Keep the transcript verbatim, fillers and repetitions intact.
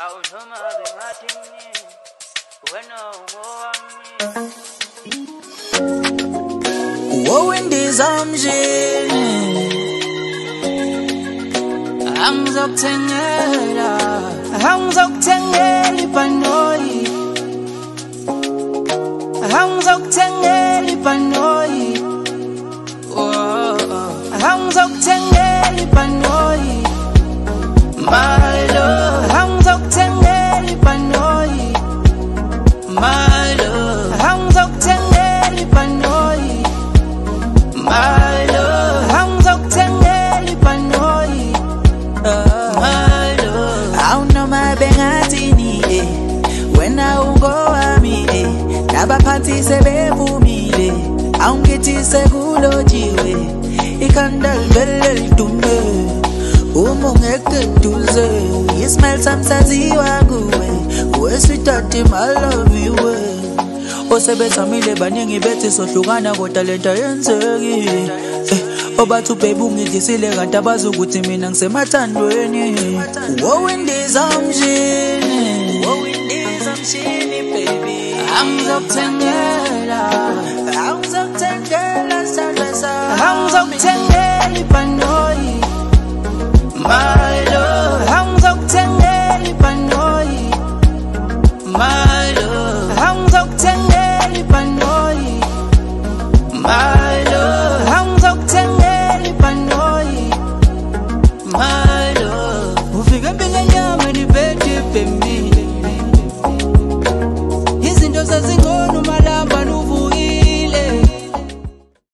awuthoma bengathini wena ungowami wowindizamjini angizokuthengela angizokuthengela ibhanoyi angizokuthengela ibhanoyi angizokuthengela ibhanoyi my love angizokuthengela ibhanoyi my love angizokuthengela ibhanoyi my love angizokuthengela ibhanoyi my love awunoma bengathini eh wena ungowami eh nabaphansi sebevumile awungithi sekulojiwe ikhanda livele lidume uma ungekho eduze ismail samsaziwa kuwe wesithathe my love you osebethamile baningi bethi sohlukana kodwa lento yenzekile obathu baby ungidlisile kanti abazukuthi mina ngisemathandweni wowindizamjini wowindizamjini baby angizokuthengela angizokuthengela sandla sami angizokuthengela ibhanoyi my